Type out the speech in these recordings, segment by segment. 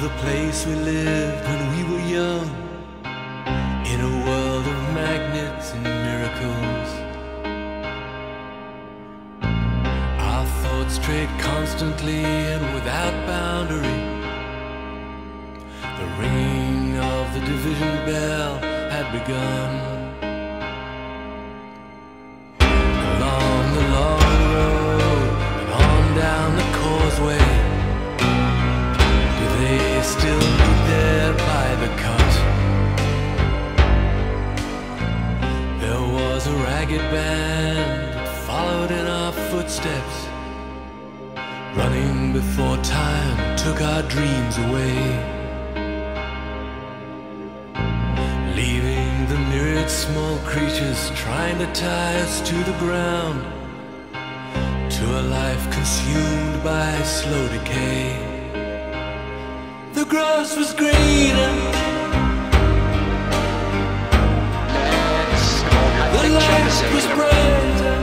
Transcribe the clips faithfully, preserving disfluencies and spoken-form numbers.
the place we lived when we were young, in a world of magnets and miracles. Our thoughts strayed constantly and without boundary. The ringing of the division bell had begun. Along the long road and on down the causeway, do they still meet there by the cut? There was a ragged band that followed in our footsteps, running before time took our dreams away, leaving the myriad small creatures trying to tie us to the ground, to a life consumed by slow decay. The grass was greener, the light was brighter,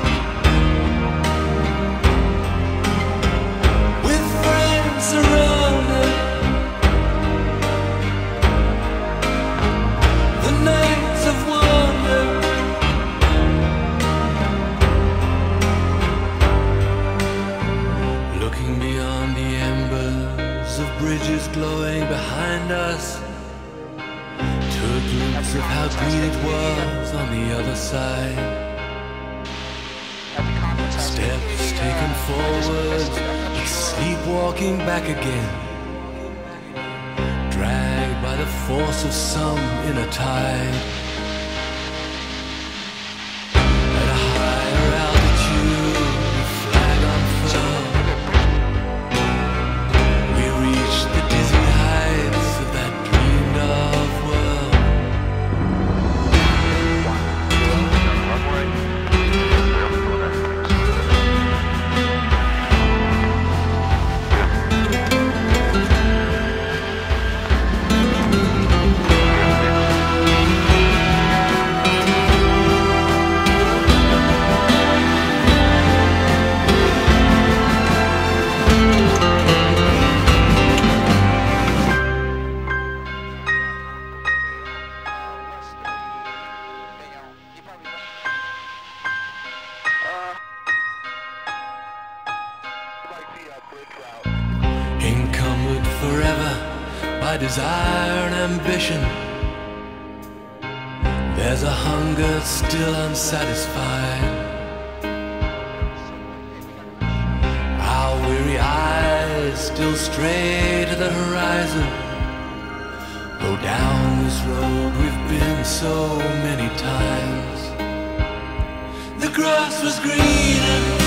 with friends around us. The nights of wonder, looking beyond the embers of bridges glowing behind us, to a glimpse of how green it was on the other side. Steps taken forward, but sleepwalking back again, dragged by the force of some inner tide. At a higher altitude, flag unfurled, we reached the dizzy heights of that dreamed of world. Encumbered forever by desire and ambition, there's a hunger still unsatisfied. Our weary eyes still stray to the horizon, though down this road we've been so many times. The grass was greener,